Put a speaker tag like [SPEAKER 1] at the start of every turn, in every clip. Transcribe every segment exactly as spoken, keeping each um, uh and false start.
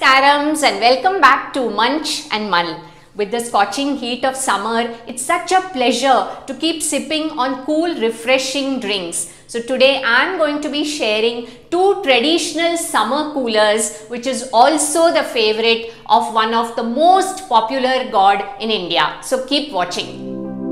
[SPEAKER 1] Namekarams and welcome back to Munch and Mull. With the scorching heat of summer, it's such a pleasure to keep sipping on cool, refreshing drinks. So today I am going to be sharing two traditional summer coolers, which is also the favorite of one of the most popular god in India. So keep watching.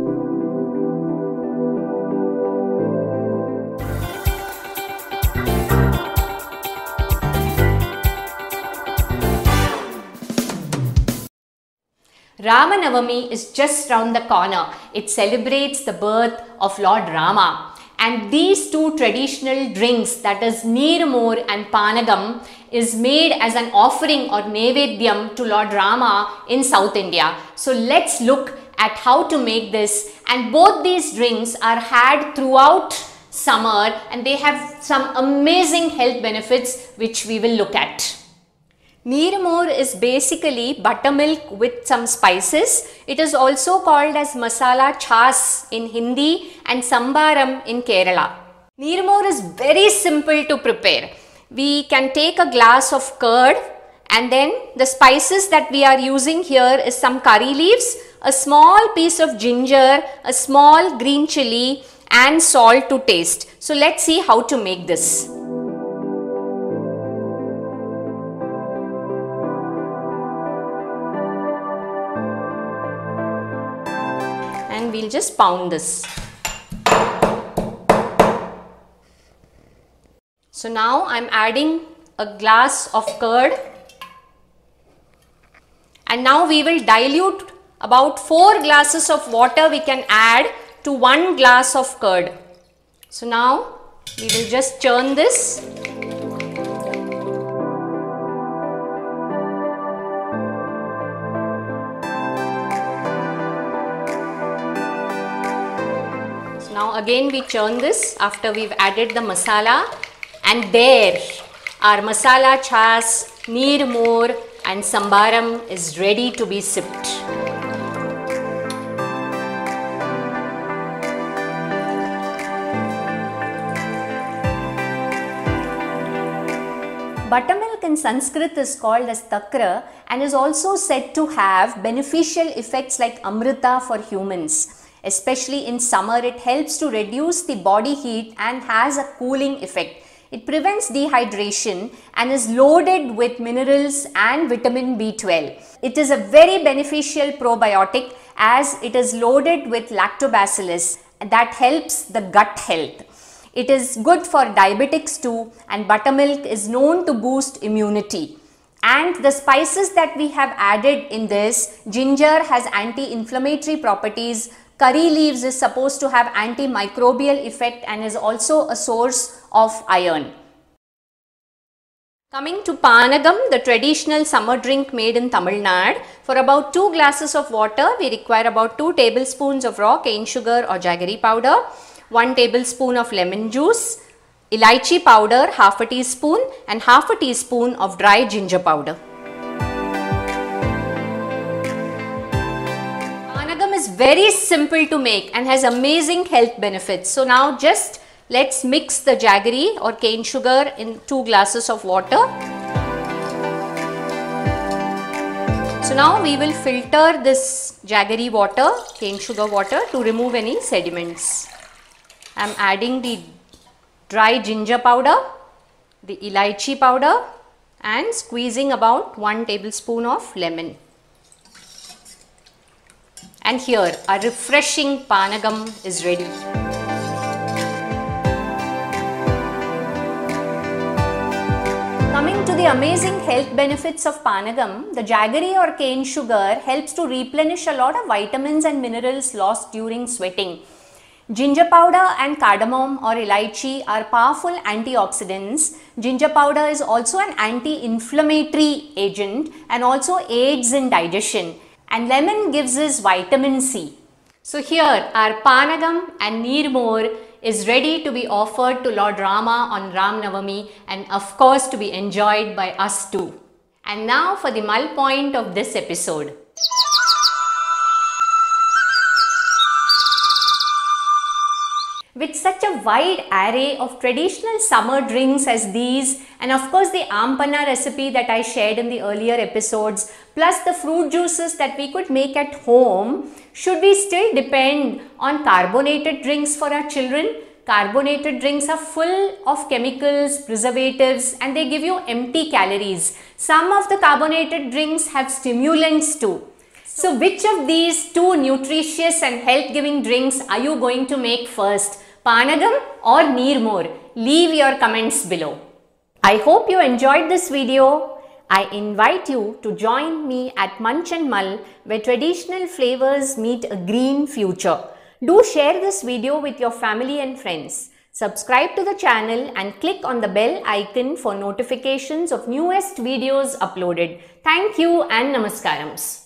[SPEAKER 1] Ramnavami is just round the corner. It celebrates the birth of Lord Rama. And these two traditional drinks, that is Neer and Panakam, is made as an offering or Naivedyam to Lord Rama in South India. So let's look at how to make this. And both these drinks are had throughout summer and they have some amazing health benefits which we will look at. Neer is basically buttermilk with some spices. It is also called as Masala chas in Hindi and Sambaram in Kerala. Neer is very simple to prepare. We can take a glass of curd and then the spices that we are using here is some curry leaves, a small piece of ginger, a small green chilli and salt to taste. So let's see how to make this. And we'll just pound this. So now I'm adding a glass of curd and now we will dilute about four glasses of water we can add to one glass of curd. So now we will just churn this. Now again we churn this after we've added the masala, and there our masala chas, Neer and Sambaram is ready to be sipped. Buttermilk in Sanskrit is called as takra and is also said to have beneficial effects like amrita for humans. Especially in summer, it helps to reduce the body heat and has a cooling effect. It prevents dehydration and is loaded with minerals and vitamin B twelve. It is a very beneficial probiotic as it is loaded with lactobacillus that helps the gut health. It is good for diabetics too, and buttermilk is known to boost immunity. And the spices that we have added in this, ginger has anti-inflammatory properties. Curry leaves is supposed to have antimicrobial effect and is also a source of iron. Coming to Panakam, the traditional summer drink made in Tamil Nadu. For about two glasses of water, we require about two tablespoons of raw cane sugar or jaggery powder, one tablespoon of lemon juice, elaichi powder half a teaspoon and half a teaspoon of dry ginger powder. Is very simple to make and has amazing health benefits. So now just let's mix the jaggery or cane sugar in two glasses of water. So now we will filter this jaggery water, cane sugar water, to remove any sediments. I am adding the dry ginger powder, the elaichi powder and squeezing about one tablespoon of lemon. And here our refreshing Panakam is ready. Coming to the amazing health benefits of Panakam, the jaggery or cane sugar helps to replenish a lot of vitamins and minerals lost during sweating. Ginger powder and cardamom or elaichi are powerful antioxidants. Ginger powder is also an anti-inflammatory agent and also aids in digestion. And lemon gives us vitamin C. So here our Panakam and Neer is ready to be offered to Lord Rama on Ramnavami and of course to be enjoyed by us too. And now for the Mull point of this episode. With such a wide array of traditional summer drinks as these, and of course the Ampanna recipe that I shared in the earlier episodes, plus the fruit juices that we could make at home, should we still depend on carbonated drinks for our children? Carbonated drinks are full of chemicals, preservatives, and they give you empty calories. Some of the carbonated drinks have stimulants too. So which of these two nutritious and health-giving drinks are you going to make first? Panakam or Neermor? Leave your comments below. I hope you enjoyed this video. I invite you to join me at Munch and Mull, where traditional flavors meet a green future. Do share this video with your family and friends. Subscribe to the channel and click on the bell icon for notifications of newest videos uploaded. Thank you and Namaskarams.